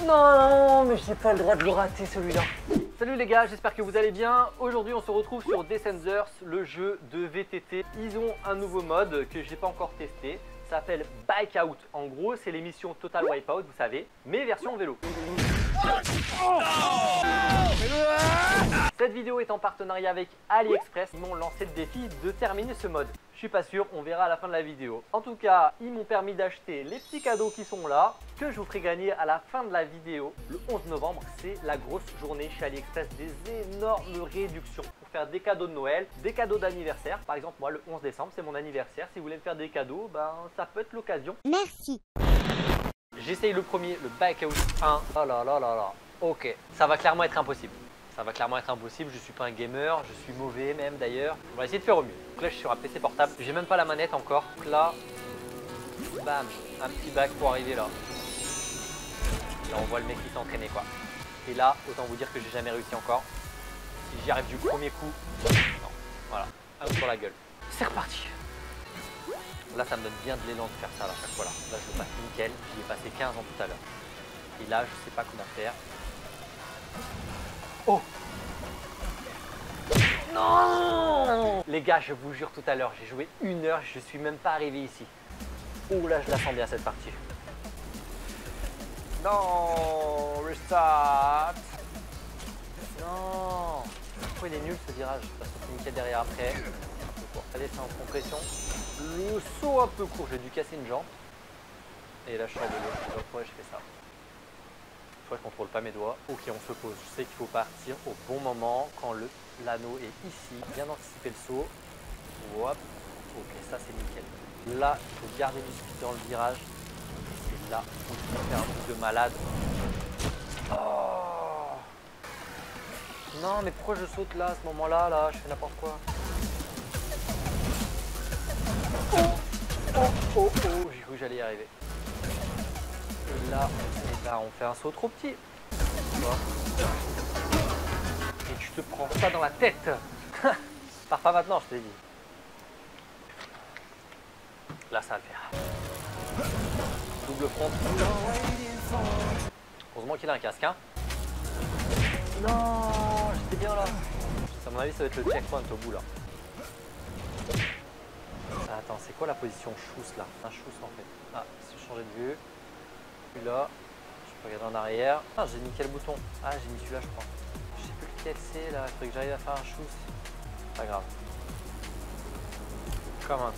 Non, mais j'ai pas le droit de le rater celui-là. Salut les gars, j'espère que vous allez bien. Aujourd'hui on se retrouve sur Descenders, le jeu de VTT. Ils ont un nouveau mode que j'ai pas encore testé. Ça s'appelle Bike Out. En gros, c'est l'émission Total Wipeout, vous savez, mais version vélo. Cette vidéo est en partenariat avec AliExpress. Ils m'ont lancé le défi de terminer ce mode. Je suis pas sûr, on verra à la fin de la vidéo. En tout cas, ils m'ont permis d'acheter les petits cadeaux qui sont là, que je vous ferai gagner à la fin de la vidéo. Le 11 novembre, c'est la grosse journée chez AliExpress, des énormes réductions pour faire des cadeaux de Noël, des cadeaux d'anniversaire. Par exemple, moi, le 11 décembre, c'est mon anniversaire. Si vous voulez me faire des cadeaux, ben, ça peut être l'occasion. Merci. J'essaye le premier, le Bike Out 1. Oh là là là là. Ok, ça va clairement être impossible. Ça va clairement être impossible, je suis pas un gamer, je suis mauvais même d'ailleurs. On va essayer de faire au mieux. Donc là je suis sur un PC portable, j'ai même pas la manette encore. Donc là, bam, un petit bac pour arriver là. Là on voit le mec qui s'entraînait quoi. Et là, autant vous dire que j'ai jamais réussi encore. Si j'y arrive du premier coup, non, voilà, un coup sur la gueule. C'est reparti. Là ça me donne bien de l'élan de faire ça là, à chaque fois là. Là je le passe nickel, j'y ai passé 15 ans tout à l'heure. Et là je sais pas comment faire. Oh non! Les gars, je vous jure, tout à l'heure, j'ai joué 1 heure, je suis même pas arrivé ici. Oh là, je la sens bien cette partie. Non, restart. Non. Pourquoi il est nul ce virage? Parce qu'on peut nickel derrière après. Un peu court. Allez, c'est en compression. Le saut un peu court, j'ai dû casser une jambe. Et là, je sors de l'eau. Je sais pas pourquoi je fais ça. Je contrôle pas mes doigts. Ok, on se pose. Je sais qu'il faut partir au bon moment quand l'anneau est ici. Bien anticiper le saut. Hop. Ok, ça c'est nickel. Là, il faut garder du speed dans le virage. Et là, on peut faire un truc de malade. Oh non, mais pourquoi je saute là, à ce moment-là, là, je fais n'importe quoi. Oh, j'ai cru que j'allais y arriver. Et là, on fait un saut trop petit. Et tu te prends ça dans la tête. Pars pas maintenant, je t'ai dit. Là, ça va le faire. Double front. Heureusement qu'il a un casque, hein. Non, j'étais bien là. À mon avis, ça va être le checkpoint au bout là. Attends, c'est quoi la position chousse là? Un chousse en fait. Ah, si je changeais de vue. Celui-là, je peux regarder en arrière. Ah, j'ai mis quel bouton? Ah, j'ai mis celui-là, je crois. Je sais plus lequel c'est là. Il faudrait que j'arrive à faire un chousse. Pas grave. Come on.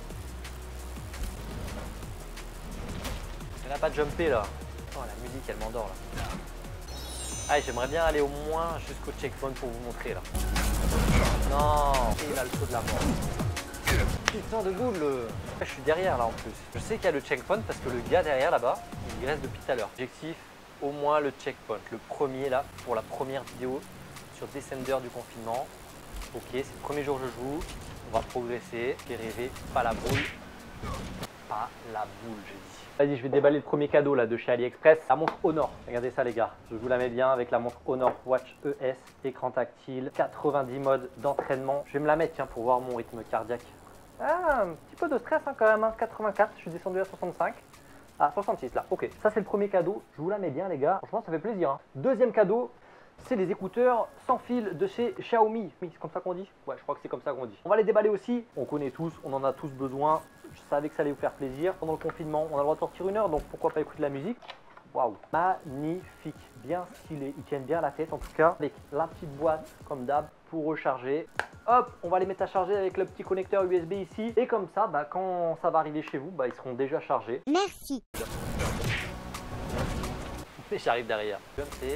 Elle n'a pas de jumpé là. Oh, la musique, elle m'endort là. Ah, j'aimerais bien aller au moins jusqu'au checkpoint pour vous montrer là. Non, et il a le saut de la mort. Putain de boule. Je suis derrière là en plus. Je sais qu'il y a le checkpoint parce que le gars derrière là-bas, il reste depuis tout à l'heure. Objectif, au moins le checkpoint. Le premier là, pour la première vidéo sur Descenders du confinement. Ok, c'est le premier jour que je joue. On va progresser. Fais rêver, pas la boule. Pas la boule, j'ai dit. Vas-y, je vais déballer le premier cadeau là de chez AliExpress. La montre Honor. Regardez ça les gars. Je vous la mets bien avec la montre Honor Watch ES. Écran tactile, 90 modes d'entraînement. Je vais me la mettre tiens pour voir mon rythme cardiaque. Ah, un petit peu de stress hein, quand même, hein. 84, je suis descendu à 65. Ah, 66 là, ok. Ça c'est le premier cadeau, je vous la mets bien les gars. Franchement ça fait plaisir. Hein. Deuxième cadeau, c'est les écouteurs sans fil de chez Xiaomi. Oui, c'est comme ça qu'on dit? Ouais, je crois que c'est comme ça qu'on dit. On va les déballer aussi. On connaît tous, on en a tous besoin. Je savais que ça allait vous faire plaisir. Pendant le confinement, on a le droit de sortir 1 heure, donc pourquoi pas écouter de la musique. Waouh, magnifique, bien stylé. Ils tiennent bien la tête en tout cas. Avec la petite boîte comme d'hab pour recharger. Hop, on va les mettre à charger avec le petit connecteur USB ici. Et comme ça, bah, quand ça va arriver chez vous, bah, ils seront déjà chargés. Merci. Et j'arrive derrière. Comme c'est.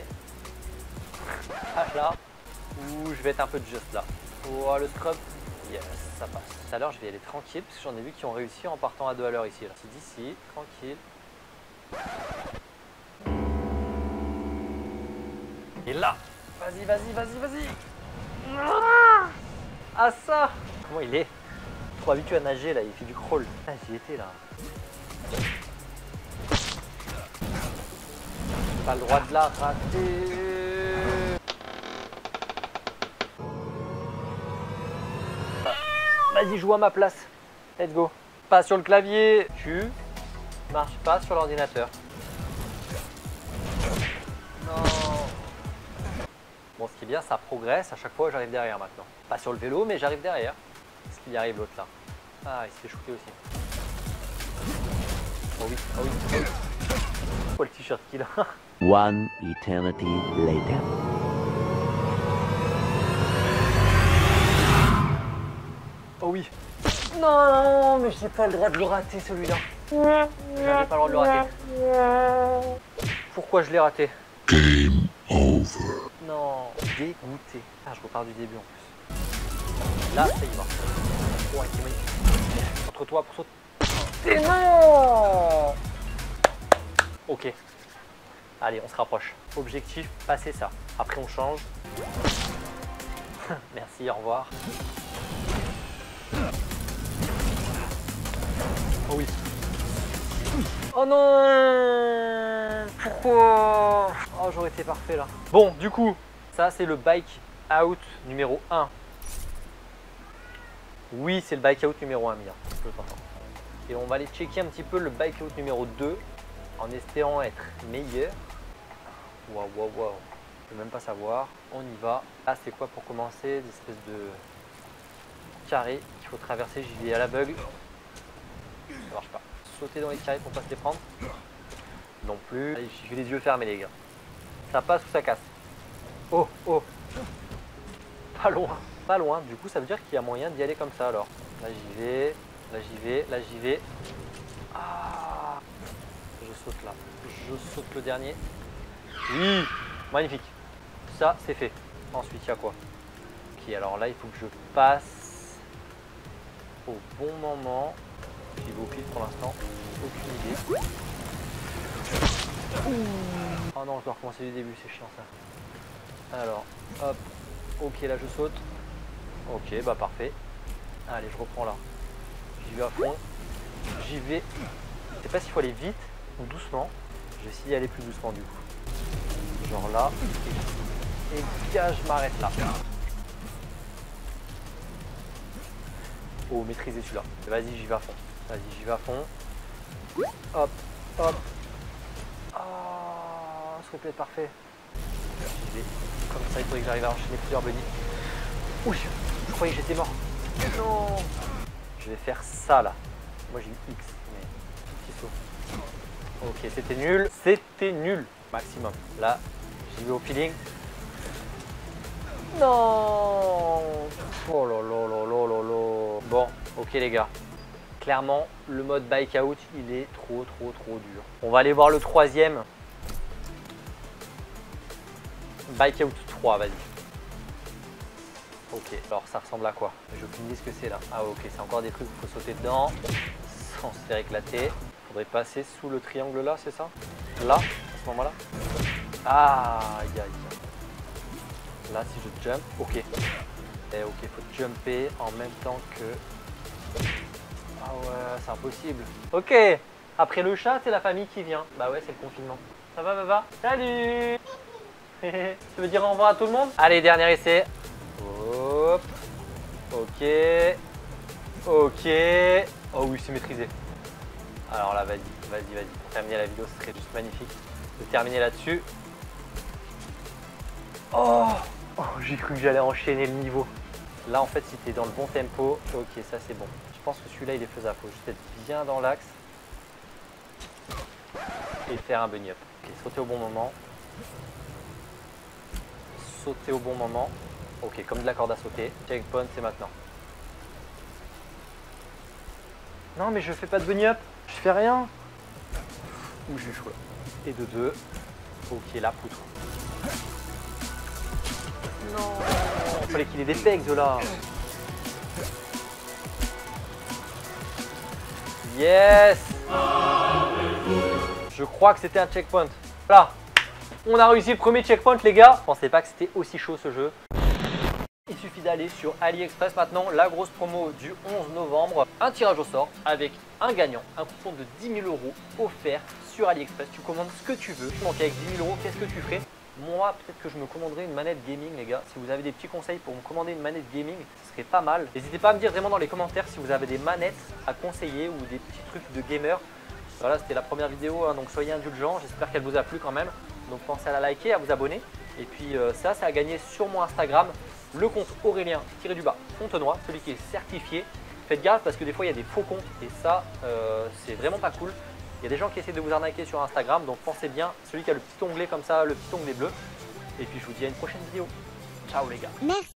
Là. Ouh, je vais être un peu juste là. Oh, le scrub. Yes, ça passe. Tout à l'heure, je vais y aller tranquille parce que j'en ai vu qui ont réussi en partant à 2 à l'heure ici. C'est d'ici, tranquille. Et là, vas-y, vas-y, vas-y, vas-y. Ah ça! Comment il est? Trop habitué à nager là, il fait du crawl. Ah, j'y étais là. Pas le droit de la rater. Vas-y, joue à ma place. Let's go. Pas sur le clavier. Tu marches pas sur l'ordinateur. Bon, ce qui est bien, ça progresse. À chaque fois, j'arrive derrière maintenant. Pas sur le vélo, mais j'arrive derrière. Est-ce qu'il y arrive l'autre là? Ah, il se fait shooter aussi. Oh oui, oh oui, oh oui. Oh, le t-shirt qu'il a. One eternity later. Oh oui. Non, mais j'ai pas le droit de le rater celui-là. J'avais pas le droit de le rater. Pourquoi je l'ai raté? Game over. Non, dégoûté. Ah, je repars du début en plus. Là, ça y va. Oh, il est magnifique. Entre toi pour sauter. Et non. Ok. Allez, on se rapproche. Objectif, passer ça. Après, on change. Merci, au revoir. Oh oui. Oh non. Pourquoi? Oh, j'aurais été parfait là. Bon, du coup, ça c'est le bike out numéro 1. Oui, c'est le bike out numéro 1, Mia. Je t'entends. Et on va aller checker un petit peu le bike out numéro 2 en espérant être meilleur. Waouh, waouh, waouh. Je peux même pas savoir. On y va. Là, c'est quoi pour commencer? Des espèces de carrés qu'il faut traverser. J'y vais à l'aveugle. Ça marche pas. Sauter dans les carrés pour pas se les prendre. Non plus. Allez, j'ai les yeux fermés, les gars. Ça passe ou ça casse? Oh, oh. Pas loin. Pas loin. Du coup, ça veut dire qu'il y a moyen d'y aller comme ça alors. Là, j'y vais. Là, j'y vais. Là, j'y vais. Ah. Je saute là. Je saute le dernier. Oui. Magnifique. Ça, c'est fait. Ensuite, il y a quoi? Ok, alors là, il faut que je passe au bon moment. J'y vais au pif pour l'instant. Aucune idée. Oh non, je dois recommencer du début, c'est chiant ça. Alors, hop. Ok, là je saute. Ok, bah parfait. Allez, je reprends là. J'y vais à fond. J'y vais. Je sais pas s'il faut aller vite ou doucement. Je vais essayer d'y aller plus doucement du coup. Genre là. Et gars, je m'arrête là. Oh, maîtriser celui-là. Vas-y, j'y vais à fond. Vas-y, j'y vais à fond. Hop, hop. Oh, ce serait peut-être parfait. J'y vais. Comme ça, il faudrait que j'arrive à enchaîner plusieurs bunnies. Ouh, je croyais que j'étais mort. Non. Je vais faire ça là. Moi j'ai eu X, mais petit saut. Ok, c'était nul. C'était nul. Maximum. Là, j'y vais au feeling. Non. Oh là là là là là là. Bon, ok les gars. Clairement, le mode bike out, il est trop dur. On va aller voir le troisième. Bike out 3, vas-y. Ok, alors ça ressemble à quoi? J'ai aucune idée ce que c'est là. Ah ok, c'est encore des trucs qu'il faut sauter dedans sans se faire éclater. Faudrait passer sous le triangle là, c'est ça? Là, à ce moment-là. Ah, aïe aïe. Là, si je jump, ok. Et ok, faut jumper en même temps que... Ah ouais, c'est impossible. Ok, après le chat, c'est la famille qui vient. Bah ouais, c'est le confinement. Ça va, Baba? Salut. Tu veux dire au revoir à tout le monde? Allez, dernier essai. Hop. Ok. Ok. Oh oui, c'est maîtrisé. Alors là, vas-y, vas-y, vas-y. Pour terminer la vidéo, ce serait juste magnifique de terminer là-dessus. Oh, oh, j'ai cru que j'allais enchaîner le niveau. Là, en fait, si tu es dans le bon tempo, ok, ça c'est bon. Je pense que celui-là, il est faisable. Il faut juste être bien dans l'axe et faire un bunny up. Ok, sauter au bon moment. Sauter au bon moment. Ok, comme de la corde à sauter. Checkpoint, c'est maintenant. Non, mais je fais pas de bunny up. Je fais rien. Ouh, j'ai chaud là. Et de deux. Ok, la poutre. Non, il fallait qu'il ait des pegs là. Yes. Je crois que c'était un checkpoint. Voilà. On a réussi le premier checkpoint les gars. Je pensais pas que c'était aussi chaud ce jeu. Il suffit d'aller sur AliExpress maintenant, la grosse promo du 11 novembre. Un tirage au sort avec un gagnant, un coupon de 10 000 € offert sur AliExpress. Tu commandes ce que tu veux. Donc avec 10 000 €, qu'est-ce que tu ferais? Moi, peut-être que je me commanderais une manette gaming les gars. Si vous avez des petits conseils pour me commander une manette gaming, ce serait pas mal. N'hésitez pas à me dire vraiment dans les commentaires si vous avez des manettes à conseiller ou des petits trucs de gamer. Voilà, c'était la première vidéo, hein, donc soyez indulgents. J'espère qu'elle vous a plu quand même. Donc pensez à la liker, à vous abonner. Et puis ça a gagné sur mon Instagram, le compte Aurélien-Fontenoy, celui qui est certifié. Faites gaffe parce que des fois il y a des faux comptes et ça c'est vraiment pas cool. Il y a des gens qui essaient de vous arnaquer sur Instagram, donc pensez bien, celui qui a le petit onglet comme ça, le petit onglet bleu. Et puis je vous dis à une prochaine vidéo. Ciao les gars. Merci.